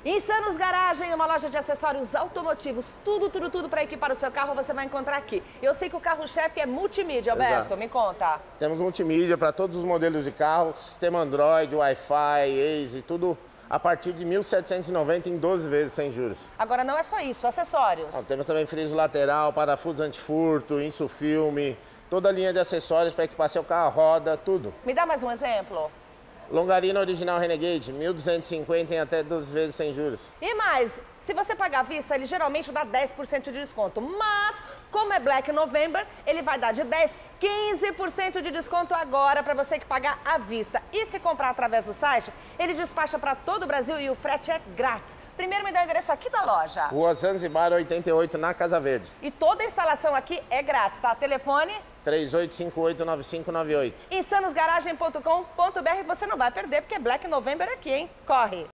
Insanos Garagem, uma loja de acessórios automotivos. Tudo para equipar o seu carro você vai encontrar aqui. Eu sei que o carro-chefe é multimídia, Alberto. Exato. Me conta. Temos multimídia para todos os modelos de carro, sistema Android, Wi-Fi, Waze, tudo a partir de 1.790 em 12 vezes sem juros. Agora não é só isso, acessórios. Temos também friso lateral, parafusos antifurto, insufilme, toda a linha de acessórios para equipar seu carro, roda, tudo. Me dá mais um exemplo. Longarina original Renegade, 1.250 em até 12 vezes sem juros. E mais, se você pagar à vista, ele geralmente dá 10% de desconto. Mas, como é Black November, ele vai dar de 10%, 15% de desconto agora para você que pagar à vista. E se comprar através do site, ele despacha para todo o Brasil e o frete é grátis. Primeiro me dá o endereço aqui da loja. Rua Zanzibar 88, na Casa Verde. E toda a instalação aqui é grátis, tá? Telefone 3858-9598. insanosgaragem.com.br. Você não vai perder, porque é Black November aqui, hein? Corre!